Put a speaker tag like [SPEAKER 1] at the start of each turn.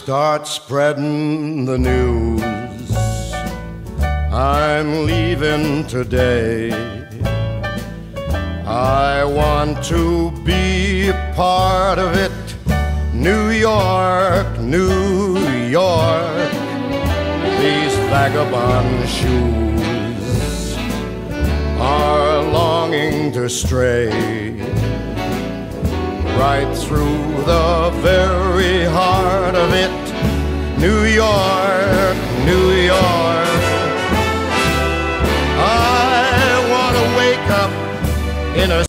[SPEAKER 1] start spreading the news. I'm leaving today. I want to be a part of it. New York, New York, these vagabond shoes are longing to stray right through the very heart of it. New York, New York, I want to wake up in a